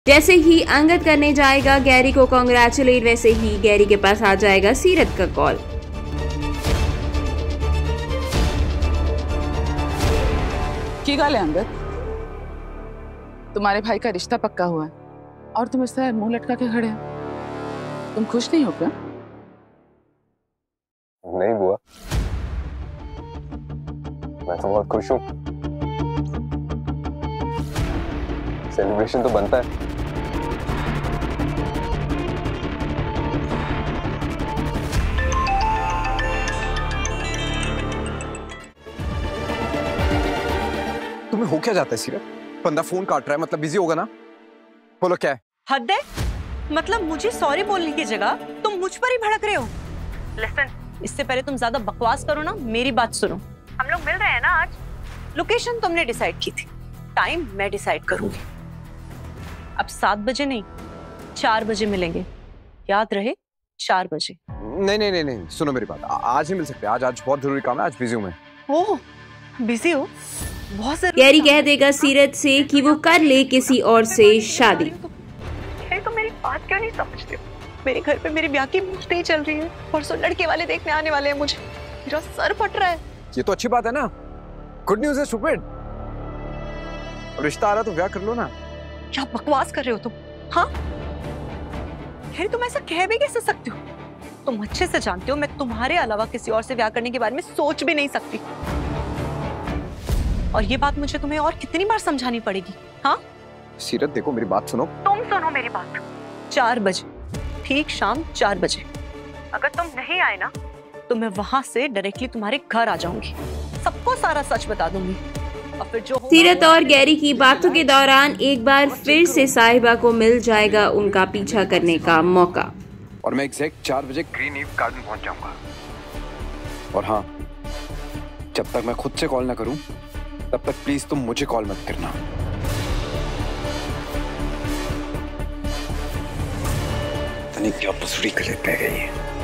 जैसे ही अंगद करने जाएगा गैरी को कॉन्ग्रेचुलेट, वैसे ही गैरी के पास आ जाएगा सीरत का कॉल। की गाल है अंगद, तुम्हारे भाई का रिश्ता पक्का हुआ है और तुम इस तरह मुंह लटका के खड़े हो। तुम खुश नहीं हो क्या? नहीं बुआ, मैं तो बहुत खुश हूँ। सेलिब्रेशन तो बनता है। तुम्हें हो क्या जाता है सीरत? बंदा फोन काट रहा है, मतलब बिजी होगा ना। बोलो क्या है? हद है, मतलब मुझे सॉरी बोलने की जगह तुम मुझ पर ही भड़क रहे हो। लिसन, इससे पहले तुम ज्यादा बकवास करो ना, मेरी बात सुनो। हम लोग मिल रहे हैं ना आज। लोकेशन तुमने डिसाइड की थी, टाइम मैं डिसाइड करूंगी। अब 7 बजे नहीं 4 बजे मिलेंगे, याद रहे 4 बजे। नहीं नहीं नहीं नहीं, सुनो मेरी बात, आज ही मिल सकते हैं। आज बहुत जरूरी काम है, आज बिजी हूँ मैं। ओह बिजी हो, बहुत जरूरी। गैरी कह देगा सीरत से कि वो कर ले किसी और से शादी। तो मेरी बात क्यों नहीं समझते हो? मेरे घर पे मेरे ब्याह की मुफ्त ही चल रही है, परसों लड़के वाले देखने आने वाले हैं मुझे। मेरा सर फट रहा है। ये तो अच्छी बात है ना, गुड न्यूज है स्टूपिड। रिश्ता आ रहा तो ब्याह कर लो ना। क्या बकवास कर रहे हो तुम? हाँ खैर, तुम ऐसा कह भी कैसे सकते हो? तुम अच्छे से जानते हो मैं तुम्हारे अलावा किसी और से ब्याह करने के बारे में सोच भी नहीं सकती। और ये बात मुझे तुम्हें और कितनी बार समझानी पड़ेगी? हाँ सीरत देखो मेरी बात सुनो। तुम सुनो मेरी बात। 4 बजे, ठीक शाम 4 बजे। अगर तुम नहीं आए ना तो मैं वहां से डायरेक्टली तुम्हारे घर आ जाऊंगी, सबको सारा सच बता दूंगी। और फिर जो सीरत और गैरी की बातों के दौरान एक बार फिर से साहिबा को मिल जाएगा उनका पीछा करने का मौका। और मैं एग्जैक्ट 4 बजे ग्रीन ईव गार्डन पहुंच जाऊंगा। और हाँ, जब तक मैं खुद से कॉल ना करूं तब तक प्लीज तुम मुझे कॉल मत करना। क्या पसड़ी कर लेते हैं ये।